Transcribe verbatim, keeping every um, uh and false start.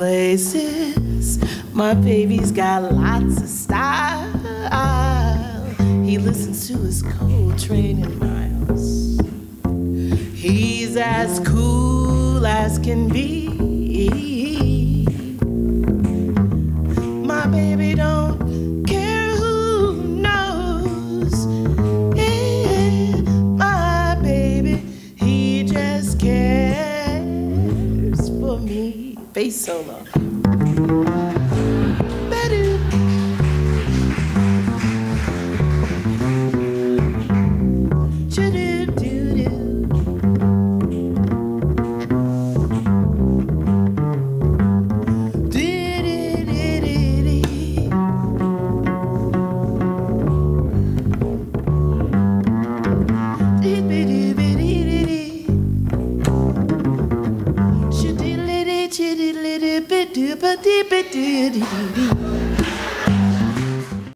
places. My baby's got lots of style. He listens to his Coltrane and Miles. He's as cool as can be. My baby don't care who knows. Yeah, my baby, he just cares for me. Bass solo. Ba-dee-ba-dee-ba-dee.